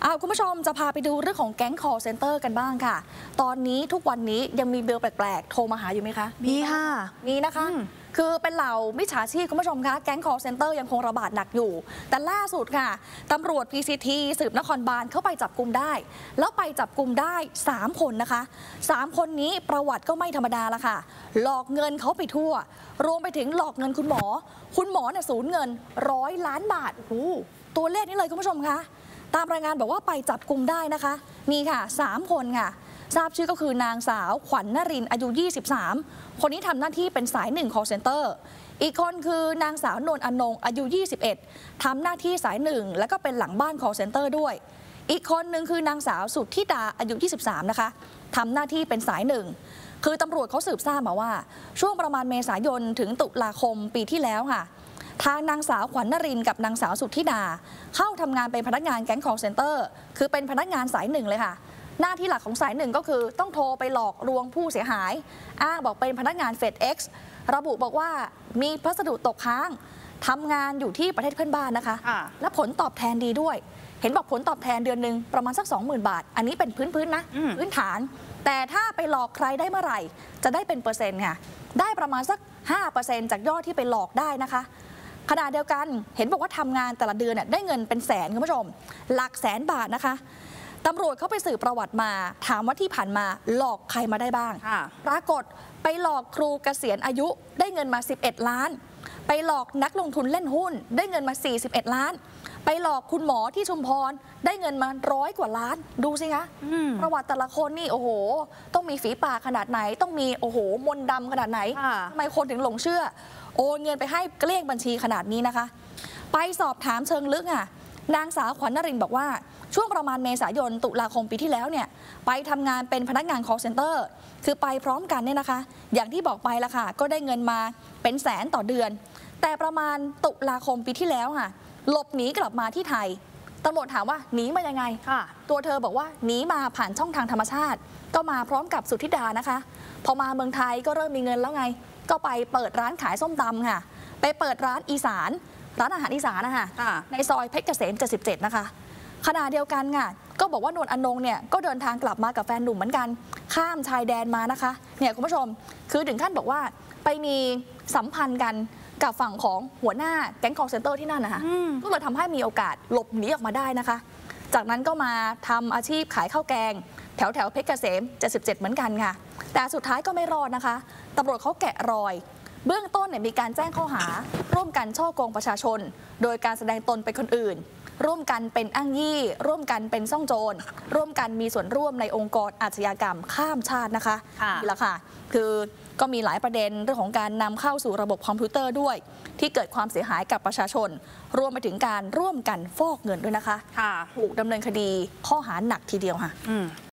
คุณผู้ชมจะพาไปดูเรื่องของแก๊ง call center กันบ้างค่ะ ตอนนี้ทุกวันนี้ยังมีเบลแปลกๆโทรมาหาอยู่ไหมคะมีค่ะมีนะคะคือเป็นเหล่ามิจฉาชีพคุณผู้ชมคะแก๊ง call center ยังคงระบาดหนักอยู่แต่ล่าสุดค่ะตำรวจ PCT สืบนครบาลเข้าไปจับกุมได้แล้วไปจับกุมได้3คนนะคะ3คนนี้ประวัติก็ไม่ธรรมดาละค่ะหลอกเงินเขาไปทั่วรวมไปถึงหลอกเงินคุณหมอเนี่ยสูญเงิน100 ล้านบาทโอ้โหตัวเลขนี้เลยคุณผู้ชมคะตามรายงานบอกว่าไปจับกุมได้นะคะมีค่ะ3คนค่ะทราบชื่อก็คือนางสาวขวัญนรินทร์อายุ23คนนี้ทำหน้าที่เป็นสาย1 call center อีกคนคือนางสาวนวลอนงอายุ21ทำหน้าที่สาย1แล้วก็เป็นหลังบ้าน call center ด้วยอีกคนหนึ่งคือนางสาวสุทธิดาอายุ23นะคะทำหน้าที่เป็นสาย1คือตำรวจเขาสืบทราบมาว่าช่วงประมาณเมษายนถึงตุลาคมปีที่แล้วค่ะทางนางสาวขวัญนรินทร์กับนางสาวสุทธิดาเข้าทำงานเป็นพนักงานแก๊ง call center คือเป็นพนักงานสาย1เลยค่ะหน้าที่หลักของสาย1ก็คือต้องโทรไปหลอกลวงผู้เสียหายอ้างบอกเป็นพนักงาน FedEx ระบุบอกว่ามีพัสดุตกค้างทำงานอยู่ที่ประเทศเพื่อนบ้านนะคะและผลตอบแทนดีด้วยเห็นบอกผลตอบแทนเดือนหนึ่งประมาณสัก 20,000 บาทอันนี้เป็นพื้นนะพื้นฐานแต่ถ้าไปหลอกใครได้เมื่อไหร่จะได้เป็นเปอร์เซ็นต์ค่ะได้ประมาณสัก 5% จากยอดที่ไปหลอกได้นะคะขณะเดียวกันเห็นบอกว่าทำงานแต่ละเดือนได้เงินเป็นแสนคุณผู้ชมหลักแสนบาทนะคะตำรวจเขาไปสืบประวัติมาถามว่าที่ผ่านมาหลอกใครมาได้บ้างปรากฏไปหลอกครูเกษียณอายุได้เงินมา11 ล้านไปหลอกนักลงทุนเล่นหุ้นได้เงินมา41 ล้านไปหลอกคุณหมอที่ชุมพรได้เงินมา100 กว่าล้านดูสิคะประวัติแต่ละคนนี่โอ้โหต้องมีฝีปากขนาดไหนต้องมีโอ้โหมนต์ดำขนาดไหนทำไมคนถึงหลงเชื่อโอนเงินไปให้เกลี้ยงบัญชีขนาดนี้นะคะไปสอบถามเชิงลึกนางสาวขวัญนรินทร์บอกว่าช่วงประมาณเมษายนตุลาคมปีที่แล้วเนี่ยไปทำงานเป็นพนักงาน call center คือไปพร้อมกันเนี่ยนะคะอย่างที่บอกไปละค่ะก็ได้เงินมาเป็นแสนต่อเดือนแต่ประมาณตุลาคมปีที่แล้วค่ะหลบหนีกลับมาที่ไทยตำรวจถามว่าหนีมายังไงตัวเธอบอกว่าหนีมาผ่านช่องทางธรรมชาติก็มาพร้อมกับสุทธิดานะคะพอมาเมืองไทยก็เริ่มมีเงินแล้วไงก็ไปเปิดร้านขายส้มตำค่ะไปเปิดร้านอีสานร้านอาหารอีสานนะคะในซอยเพชรเกษม77นะคะขณะเดียวกันค่ะก็บอกว่านวลอนงเนี่ยก็เดินทางกลับมากับแฟนหนุ่มเหมือนกันข้ามชายแดนมานะคะเนี่ยคุณผู้ชมคือถึงขั้นบอกว่าไปมีสัมพันธ์กันกับฝั่งของหัวหน้าแก๊ง call center ที่นั่นนะคะก็เลยทำให้มีโอกาสหลบหนีออกมาได้นะคะจากนั้นก็มาทำอาชีพขายข้าวแกงแถวเพชรเกษม77เหมือนกันค่ะแต่สุดท้ายก็ไม่รอดนะคะตำรวจเขาแกะรอยเบื้องต้นเนี่ยมีการแจ้งข้อหาร่วมกันฉ้อโกงประชาชนโดยการแสดงตนเป็นคนอื่นร่วมกันเป็นอ้างยี่ร่วมกันเป็นซ่องโจรร่วมกันมีส่วนร่วมในองค์กรอาชญากรรมข้ามชาตินะคะนี่แหละค่ะคือก็มีหลายประเด็นเรื่องของการนำเข้าสู่ระบบคอมพิวเตอร์ด้วยที่เกิดความเสียหายกับประชาชนรวมไปถึงการร่วมกันฟอกเงินด้วยนะคะถูกดำเนินคดีข้อหาหนักทีเดียวค่ะ